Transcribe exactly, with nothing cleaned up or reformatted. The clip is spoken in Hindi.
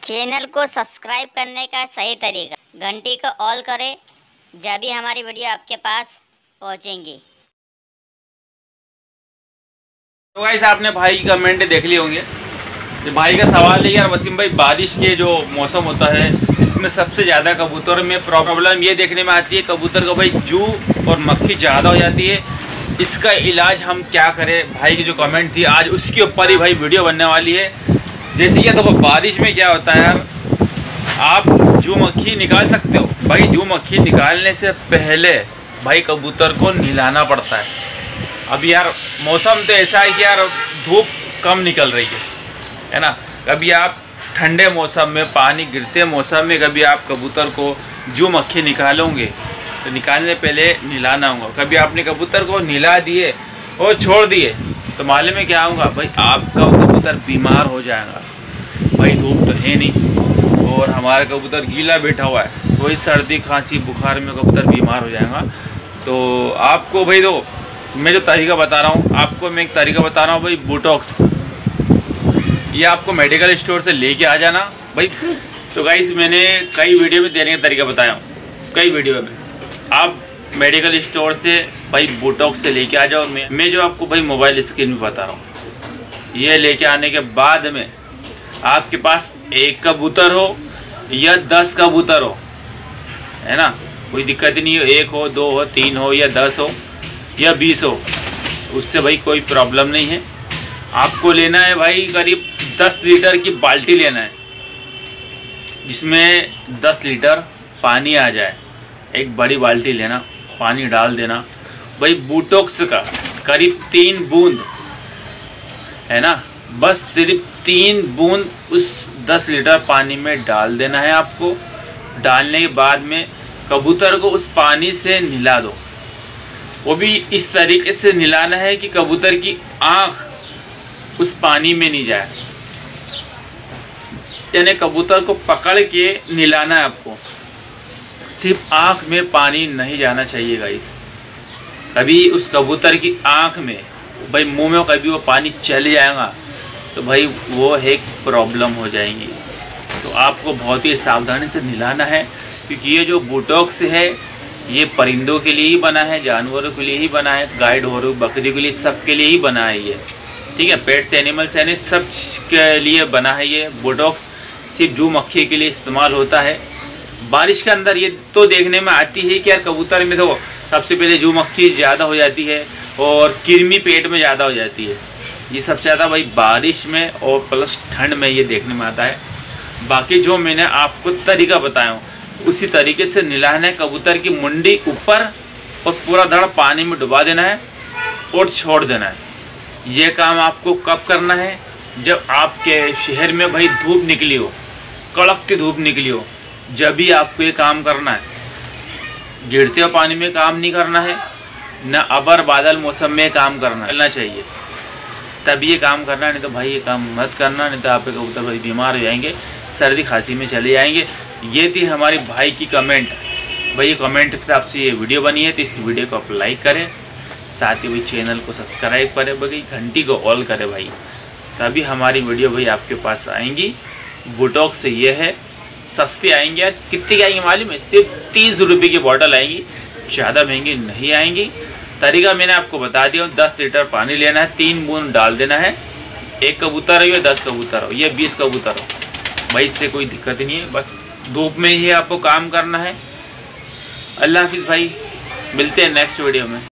चैनल को सब्सक्राइब करने का सही तरीका, घंटी को ऑल करें जब भी हमारी वीडियो आपके पास पहुंचेंगी। तो गाइस आपने भाई की कमेंट देख लिए होंगे। तो भाई का सवाल है यार वसीम भाई, बारिश के जो मौसम होता है इसमें सबसे ज़्यादा कबूतर में प्रॉब्लम ये देखने में आती है, कबूतर का भाई जू और मक्खी ज़्यादा हो जाती है। इसका इलाज हम क्या करें? भाई की जो कमेंट थी आज उसके ऊपर ही भाई वीडियो बनने वाली है। जैसे कि देखो बारिश में क्या होता है यार, आप जू मक्खी निकाल सकते हो। भाई जू मक्खी निकालने से पहले भाई कबूतर को नहलाना पड़ता है। अब यार मौसम तो ऐसा है कि यार धूप कम निकल रही है है ना। कभी आप ठंडे मौसम में, पानी गिरते मौसम में कभी आप कबूतर को जू मक्खी निकालोगे तो निकालने पहले नहलाना होगा। कभी आपने कबूतर को नहला दिए और छोड़ दिए तो मालूम में क्या होगा भाई, आपका कबूतर बीमार हो जाएगा। भाई धूप तो है नहीं और हमारा कबूतर गीला बैठा हुआ है, तो वही सर्दी खांसी बुखार में कबूतर बीमार हो जाएगा। तो आपको भाई दो मैं जो तरीका बता रहा हूँ, आपको मैं एक तरीका बता रहा हूँ भाई, बोटॉक्स। ये आपको मेडिकल स्टोर से लेके आ जाना भाई। तो गाइस मैंने कई वीडियो में देने का तरीका बताया हूँ, कई वीडियो में। आप मेडिकल स्टोर से भाई बोटॉक्स से लेके आ जाओ। मैं मैं जो आपको भाई मोबाइल स्क्रीन में बता रहा हूँ, ये लेके आने के बाद में आपके पास एक कबूतर हो या दस कबूतर हो, है ना, कोई दिक्कत ही नहीं हो। एक हो, दो हो, तीन हो या दस हो या बीस हो, उससे भाई कोई प्रॉब्लम नहीं है। आपको लेना है भाई करीब दस लीटर की बाल्टी लेना है, जिसमें दस लीटर पानी आ जाए। एक बड़ी बाल्टी लेना, पानी डाल देना भाई, बोटॉक्स का करीब तीन बूंद, है ना, बस सिर्फ तीन बूंद उस दस लीटर पानी में डाल देना है आपको। डालने के बाद में कबूतर को उस पानी से नहला दो। वो भी इस तरीके से नहलाना है कि कबूतर की आँख उस पानी में नहीं जाए, यानी कबूतर को पकड़ के नहलाना है आपको। सिर्फ आँख में पानी नहीं जाना चाहिए गाइस। कभी उस कबूतर की आँख में भाई, मुंह में कभी वो पानी चले जाएगा तो भाई वो एक प्रॉब्लम हो जाएंगी। तो आपको बहुत ही सावधानी से नहलाना है, क्योंकि ये जो बोटॉक्स है ये परिंदों के लिए ही बना है, जानवरों के लिए ही बना है, गाय ढोरों बकरी के लिए, सब के लिए ही बना है ये, ठीक है। पेट्स एनिमल्स यानी सब के लिए बना है ये बोटॉक्स। सिर्फ जू मक्खी के लिए इस्तेमाल होता है। बारिश के अंदर ये तो देखने में आती है कि यार कबूतर में तो सबसे पहले जू मक्खी ज़्यादा हो जाती है और कृमि पेट में ज़्यादा हो जाती है। ये सबसे ज़्यादा भाई बारिश में और प्लस ठंड में ये देखने में आता है। बाकी जो मैंने आपको तरीका बताया हूँ उसी तरीके से नहलाना है। कबूतर की मुंडी ऊपर और पूरा धड़ पानी में डुबा देना है और छोड़ देना है। ये काम आपको कब करना है? जब आपके शहर में भाई धूप निकली हो, कड़कती धूप निकली हो, जब भी आपको ये काम करना है। गिरते हुए पानी में काम नहीं करना है, न अबर बादल मौसम में काम करना करना चाहिए, तभी ये काम करना। नहीं तो भाई ये काम मत करना, नहीं तो आपके कबूतर भाई बीमार हो जाएंगे, सर्दी खांसी में चले जाएंगे। ये थी हमारी भाई की कमेंट। भाई कमेंट के हिसाब से ये वीडियो बनी है, तो इस वीडियो को आप लाइक करें, साथ ही भाई चैनल को सब्सक्राइब करें, भाई घंटी को ऑल करें भाई, तभी हमारी वीडियो भाई आपके पास आएंगी। बोटॉक्स से ये है, सस्ती आएंगी यार। कितनी की आएंगी मालूम है? सिर्फ तीस रुपये की बॉटल आएंगी, ज़्यादा महंगी नहीं आएंगी। तरीका मैंने आपको बता दिया। दस लीटर पानी लेना है, तीन बूंद डाल देना है। एक कबूतर हो या दस कबूतर हो या बीस कबूतर हो, भाई इससे कोई दिक्कत नहीं है। बस धूप में ही आपको काम करना है। अल्लाह हाफिज़ भाई, मिलते हैं नेक्स्ट वीडियो में।